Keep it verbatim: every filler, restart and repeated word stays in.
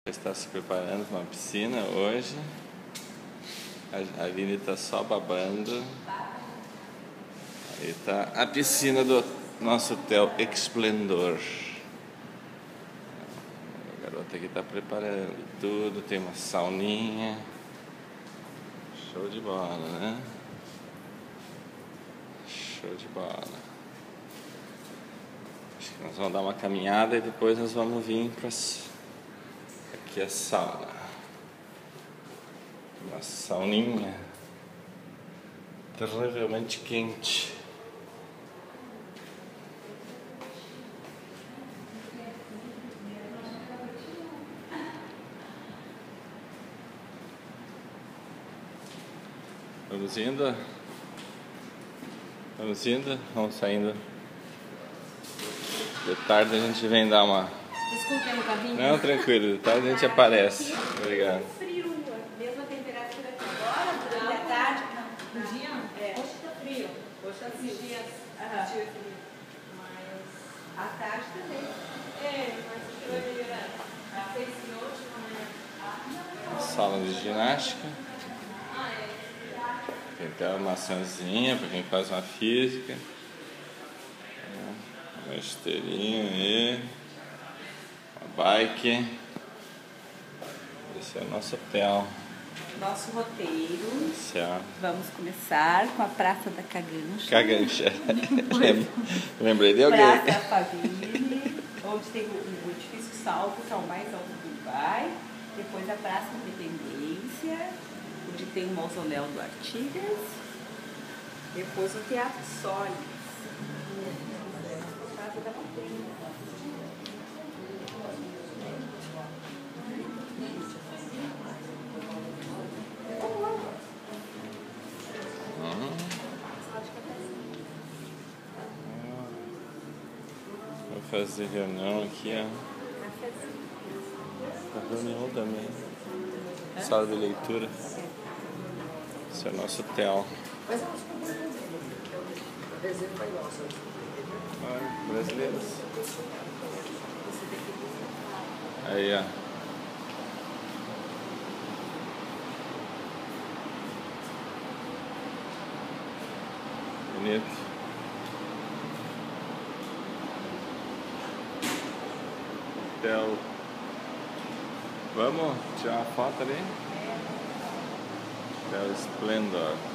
Está se preparando para uma piscina hoje. A Vini está só babando. Aí está a piscina do nosso hotel Esplendor. A garota aqui está preparando tudo. Tem uma sauninha. Show de bola, né? Show de bola. Acho que nós vamos dar uma caminhada e depois nós vamos vir para aqui a sauna. Uma sauninha terrivelmente quente. Vamos indo. Vamos indo, vamos saindo. De tarde a gente vem dar uma... Desculpa no carrinho. Não, tranquilo, de tarde a gente aparece. Obrigado. Frio, mesma temperatura que agora, durante a tarde. Não, no dia? É. Hoje está frio. Hoje está frio. Esses dias, aham. Dia frio. Mas à tarde também. É, mas o frio vai melhorar. Às seis e hoje, amanhã. Sala de ginástica. Tem até uma maçãzinha para quem faz uma física. Uma esteirinha aí. Uma bike. Esse é o nosso hotel. Nosso roteiro. Esse é... Vamos começar com a Praça da Cagancha. Cagancha. Lembrei de alguém. Praça Faville, onde tem o edifício Salvo, que é o mais alto do Dubai. Depois a Praça Independência, onde tem o mausoléu do Artigas. Depois o Teatro Solis. Casa da Montanha. Vou fazer reunião aqui, ó. A reunião também. Sala de leitura. Esse é o nosso hotel. Ah, brasileiros. Aí, ó. Bonito. Hotel. Vamos tirar uma foto ali? Hotel Esplendor.